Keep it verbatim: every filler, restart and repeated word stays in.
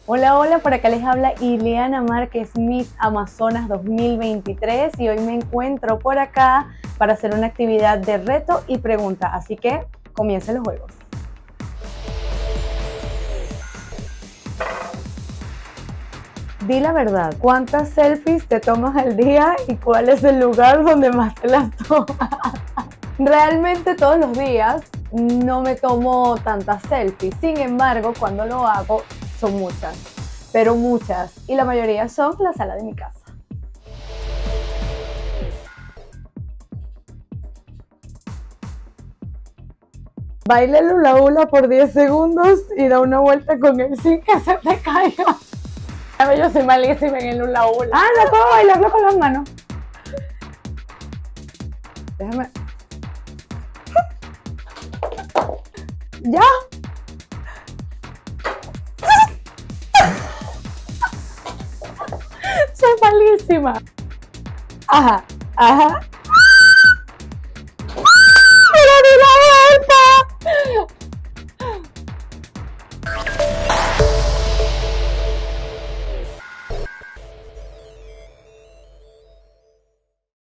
Hola, hola, por acá les habla Ileana Márquez, Miss Amazonas dos mil veintitrés, y hoy me encuentro por acá para hacer una actividad de reto y pregunta, así que comiencen los juegos. Di la verdad, ¿cuántas selfies te tomas al día y cuál es el lugar donde más te las tomas? Realmente todos los días no me tomo tantas selfies, sin embargo, cuando lo hago son muchas, pero muchas, y la mayoría son en la sala de mi casa. Baila el hula hula por diez segundos y da una vuelta con él sin que se te caiga. Yo soy malísima en el hula hula. Ah, no puedo bailarlo con las manos. Déjame. ¿Ya? Soy malísima. Ajá, ajá.